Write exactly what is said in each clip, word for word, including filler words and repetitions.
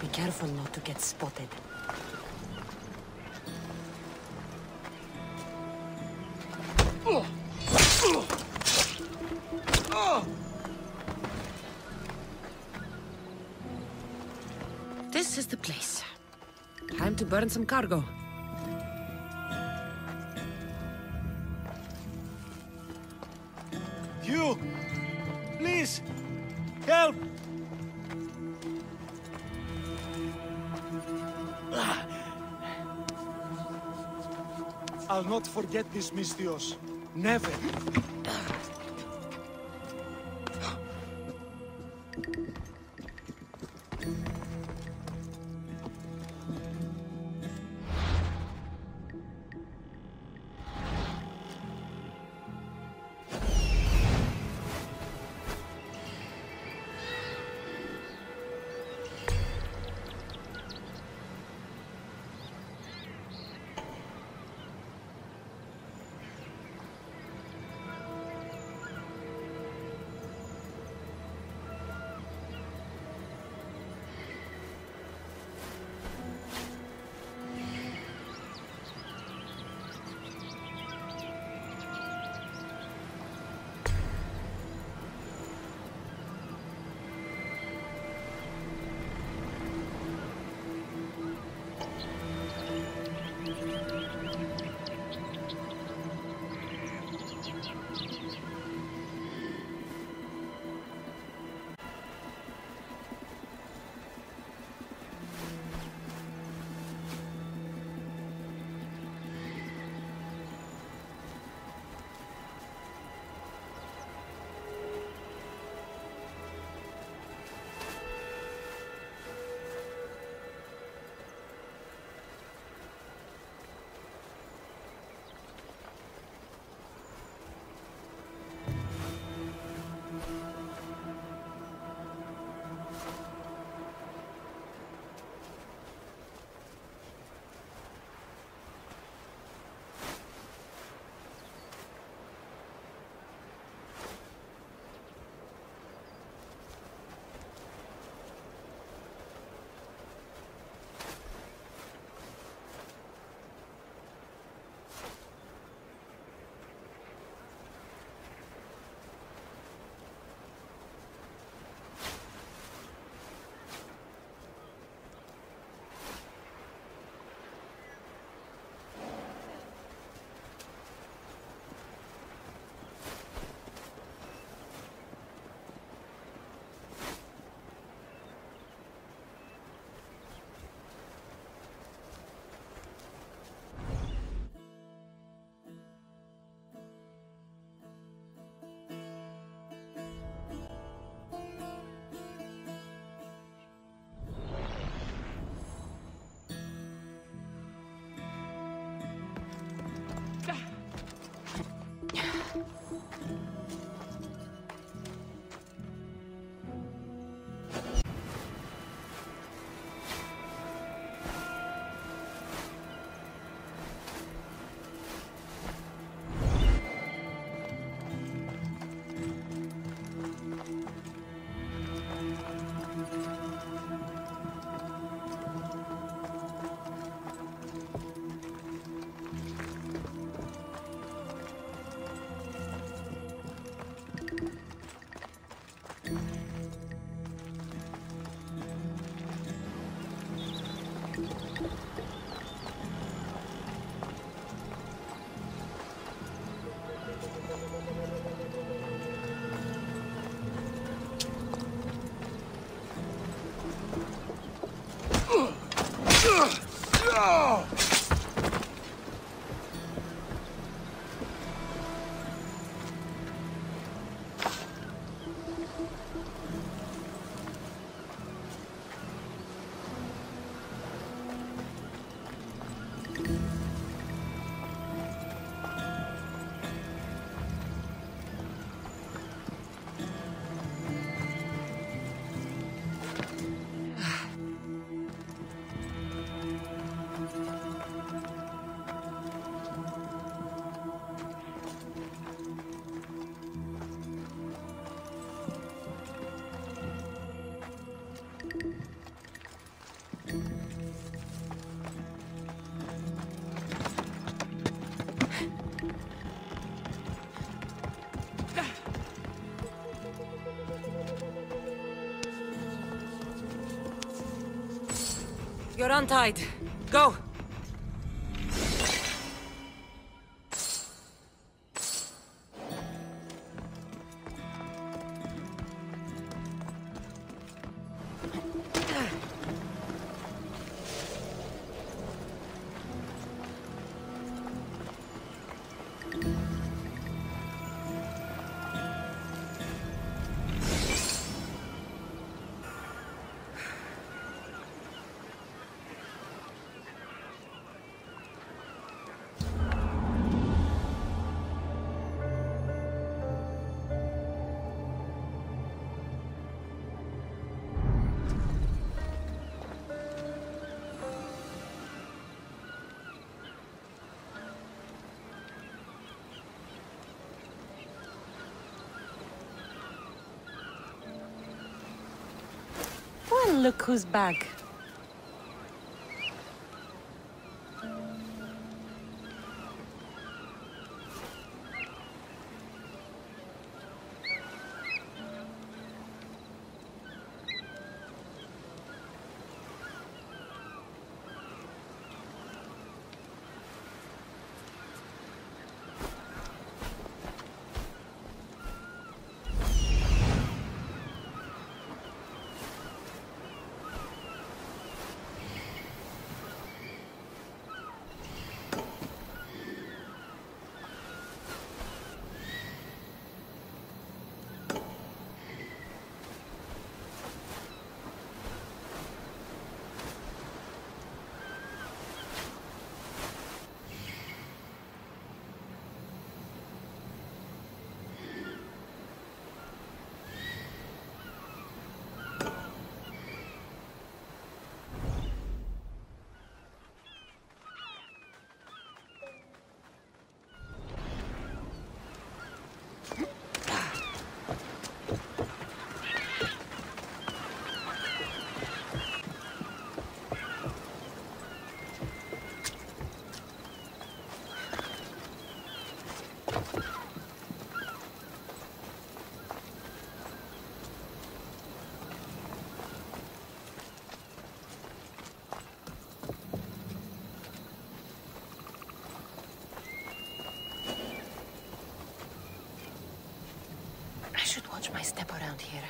careful not to get spotted. This is the place. Time to burn some cargo. You! Please! Help! I'll not forget this, Misthios. Never! You're untied. Go! Well, look who's back. I should watch my step around here.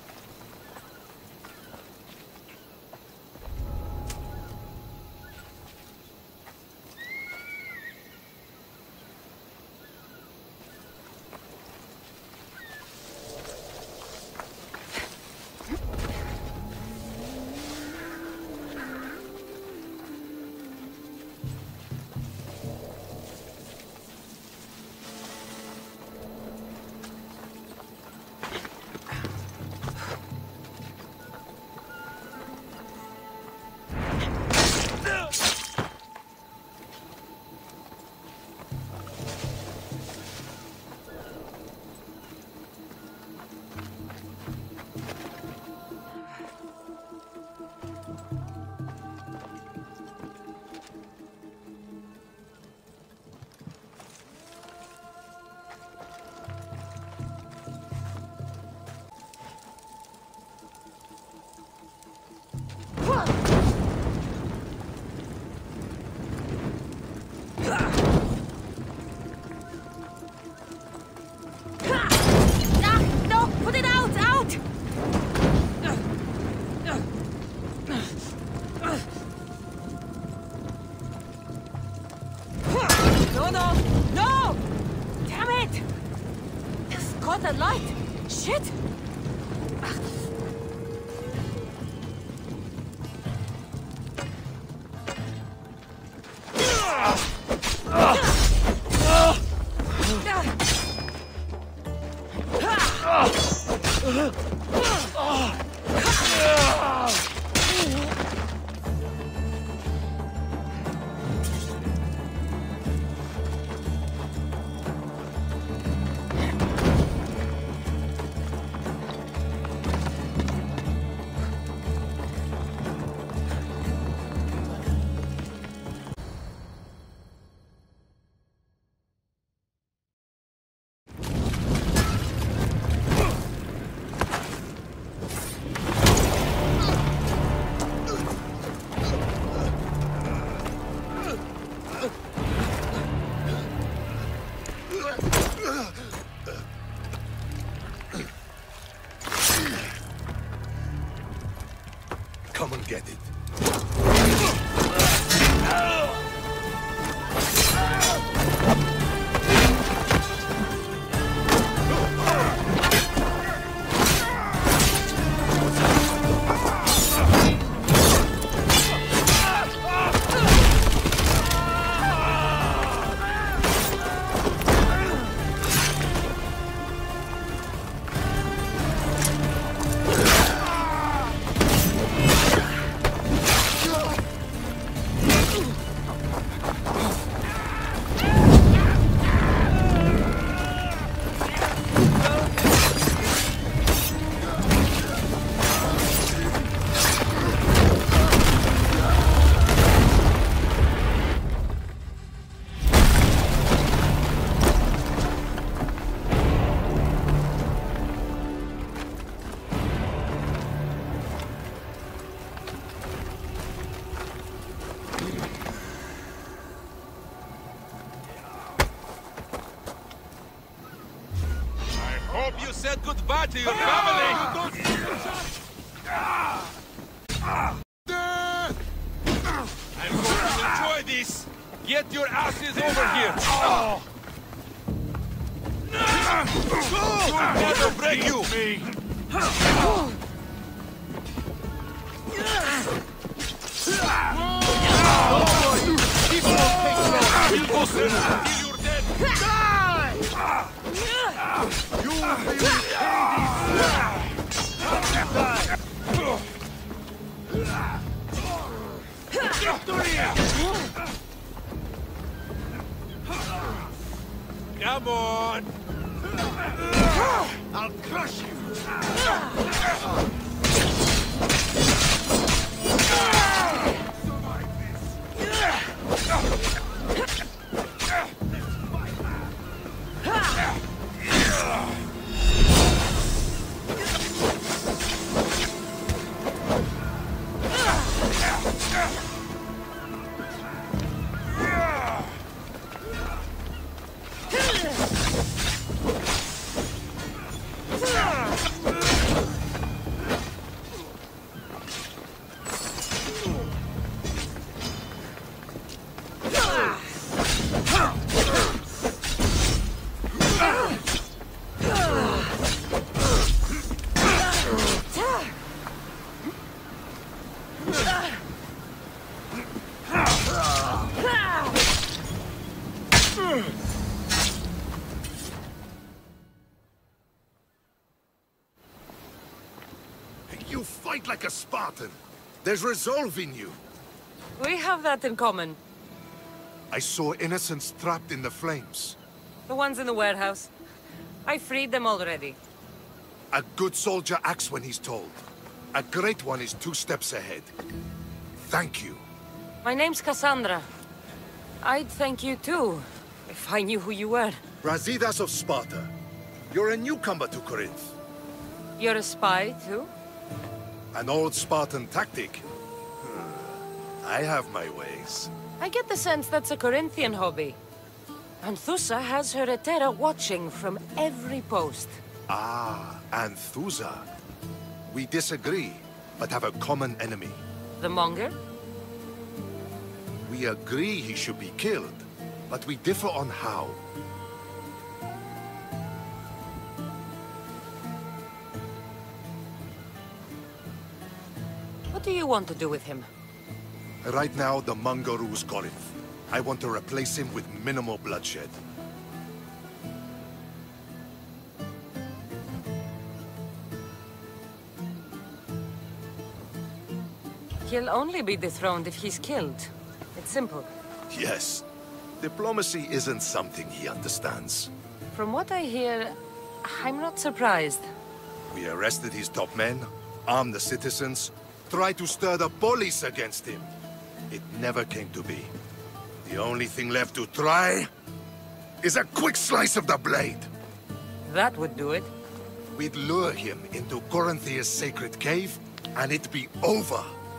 The light! Shit! come and get it. Hope you said goodbye to your family! I'm going to enjoy this! Get your asses over here! You'll never break you! People don't take long! We'll go through until you're dead! You will be Come on! I'll crush you! You fight like a Spartan. There's resolve in you. We have that in common. I saw innocents trapped in the flames. The ones in the warehouse. I freed them already. A good soldier acts when he's told. A great one is two steps ahead. Thank you. My name's Cassandra. I'd thank you too, if I knew who you were. Brasidas of Sparta. You're a newcomer to Corinth. You're a spy too? An old Spartan tactic. I have my ways. I get the sense that's a Corinthian hobby. Anthusa has her Etera watching from every post. Ah, Anthusa. We disagree, but have a common enemy. The Monger? We agree he should be killed, but we differ on how. What do you want to do with him? Right now, the Monger rules Corinth. I want to replace him with minimal bloodshed. He'll only be dethroned if he's killed. It's simple. Yes. Diplomacy isn't something he understands. From what I hear, I'm not surprised. We arrested his top men, armed the citizens, tried to stir the police against him. It never came to be. The only thing left to try is a quick slice of the blade. That would do it. We'd lure him into Corinthia's sacred cave, and it'd be over.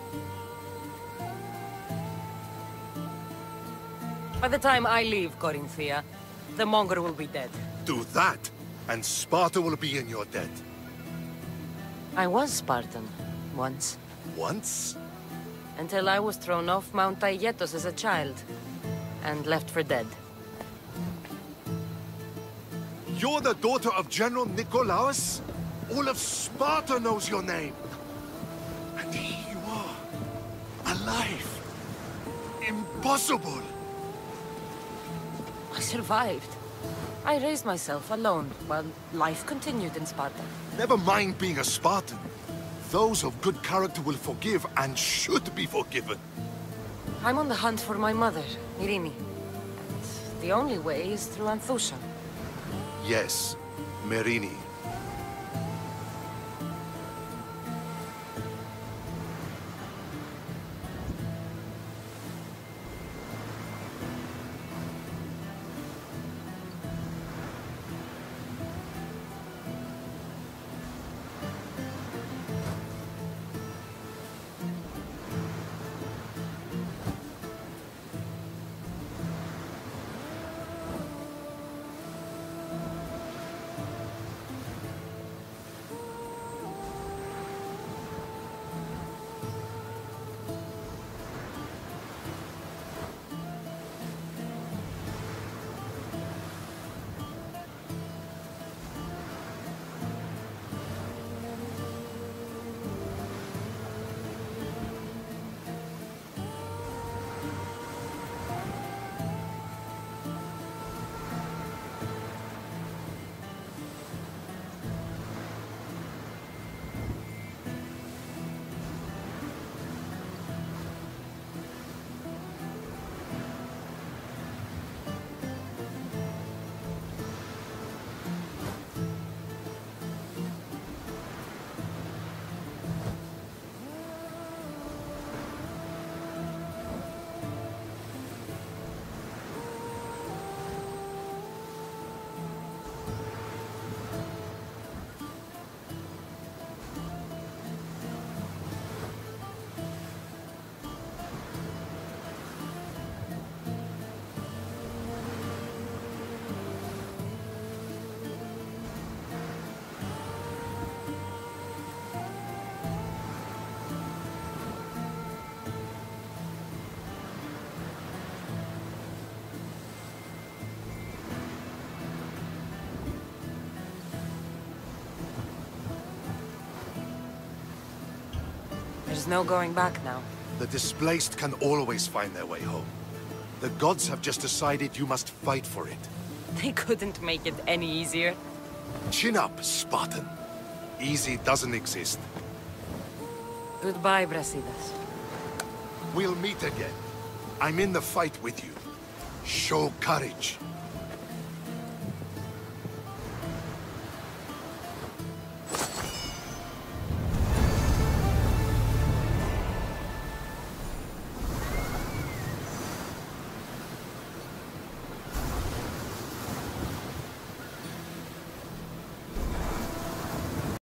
By the time I leave Corinthia, the Monger will be dead. Do that, and Sparta will be in your debt. I was Spartan, once. Once? Until I was thrown off Mount Aietos as a child, and left for dead. You're the daughter of General Nikolaos? All of Sparta knows your name. And here you are, alive. Impossible. I survived. I raised myself alone, while life continued in Sparta. Never mind being a Spartan. Those of good character will forgive and should be forgiven. I'm on the hunt for my mother, Myrrine. And the only way is through Anthusha. Yes, Myrrine. There's no going back now. The displaced can always find their way home. The gods have just decided you must fight for it. They couldn't make it any easier. Chin up, Spartan. Easy doesn't exist. Goodbye, Brasidas. We'll meet again. I'm in the fight with you. Show courage.